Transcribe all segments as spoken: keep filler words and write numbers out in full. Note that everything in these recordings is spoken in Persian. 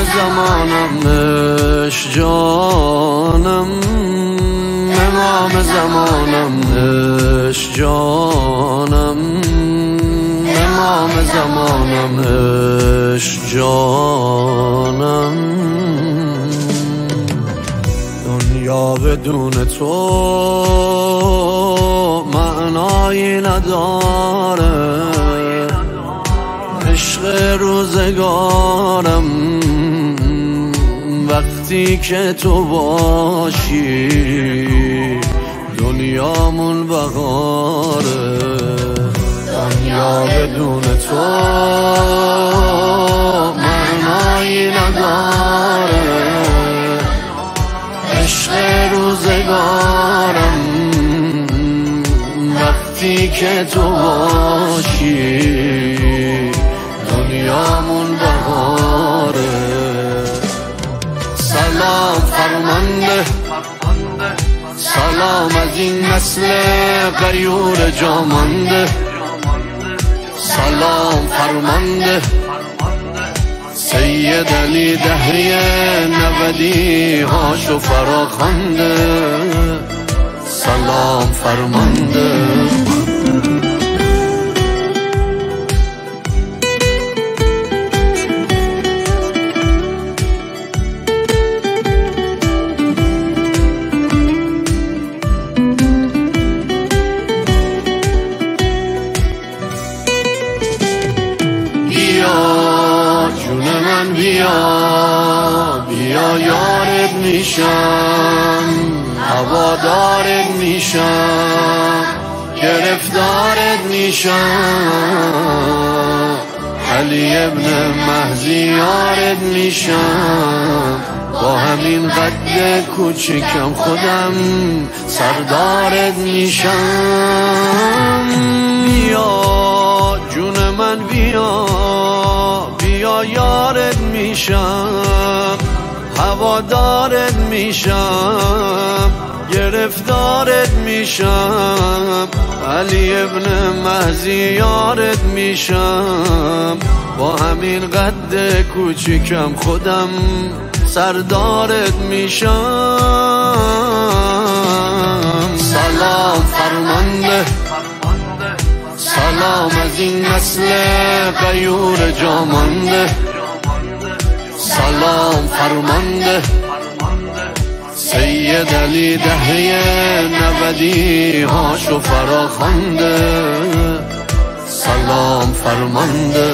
زمانم عشق جانم، امام زمانم عشق جانم، امام زمانم عشق جانم. دنیا بدون تو معنایی نداره، عشق روزگارم وقتی که تو باشی دنیامون بهاره. دنیا بدون تو معنایی نداره، عشق روزگارم وقتی که تو باشی دنیامون بهاره. سلام فرمانده، سلام از این نسل غیور جامانده، سلام فرمانده سید علی دهری نودی هاشو فراخوانده، سلام فرمانده. بیا بیا یارت میشم، هوادارت میشم، گرفتارت میشم، علی ابن مهدی یارت میشم، با همین قد کوچیکم خودم سردارت میشم. بیا جون من بیا بیا یارت میشم، هوادارت میشم، گرفتارت میشم، علی ابن مهدی یارت میشم، با همین قد کوچیکم خودم سردارت میشم. سلام فرمانده، سلام از این نسل غیور جامانده، سلام فرمانده سید علی دهری نودی هاشو فراخوانده، سلام فرمانده.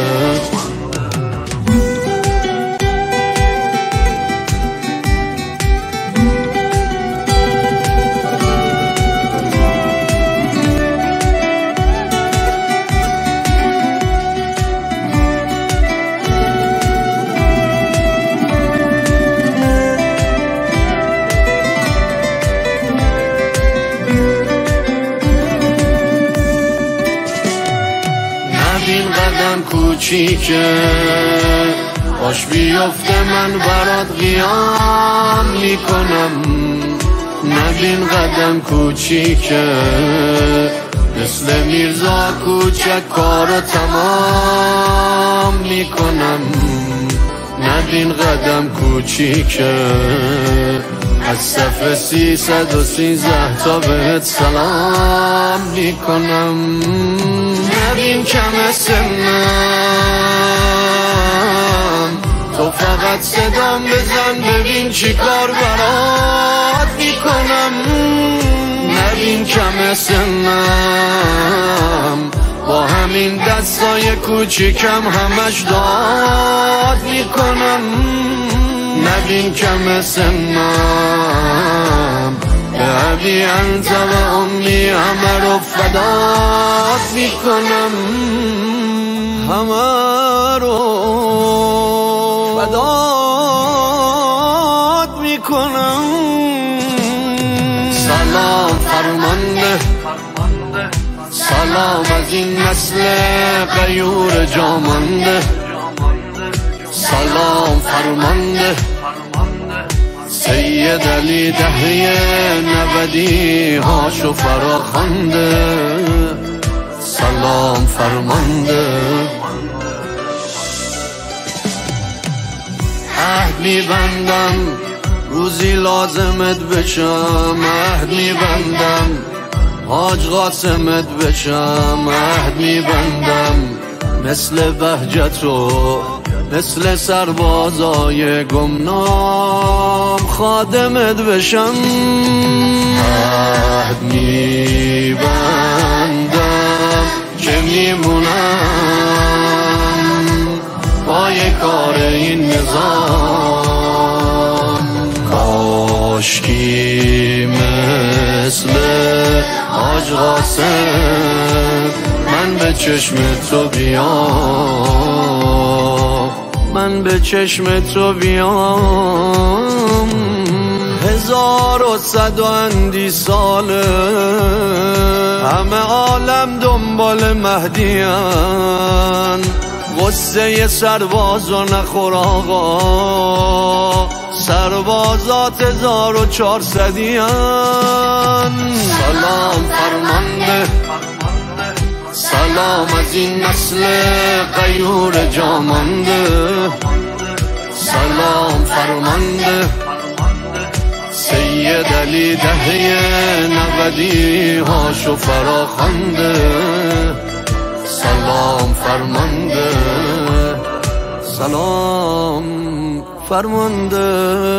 این قدم کوچیکه باش بیفته من برات قیام میکنم، نبین قدم کوچیکه مثل میرزا کوچک کارو تمام میکنم، نبین قدم کوچیکه از صف سیصد و سیزده تا بهت سلام میکنم. نبین کم سنم تو فقط صدام بزن ببین چی کار برات میکنم. نبین کم سنم با همین دستای کوچیکم همش داد میکنم. نبین کم سنم به ابی انت و امی همه رو فدات میکنم، همه رو فدات میکنم. سلام فرمانده، سلام از این نسل غیور جامانده، سلام فرمانده سید علی دهری نودی هاشو فراخوانده، سلام فرمانده. عهد عهد میبندم روزی لازمت بشم، عهد میبندم حاج قاسمت بشم، عهد میبندم مثل بهجت و مثل سربازای گمنام خادمت بشم. عهد میبندم که میمونم پای کار این نظام، کاشکی مثل حاج قاسم من به چشم تو بیام، من به چشم تو بیام. هزار و صد و اندی ساله همه عالم دنبال مهدیان، غصه سربازو نخور آقا، سربازات هزار و چهارصدیان. سلام فرمانده سلام از این نسل غیور جامانده، سلام فرمانده سید علی دهه نودی هاشو فراخوانده، سلام فرمانده سلام فرمانده.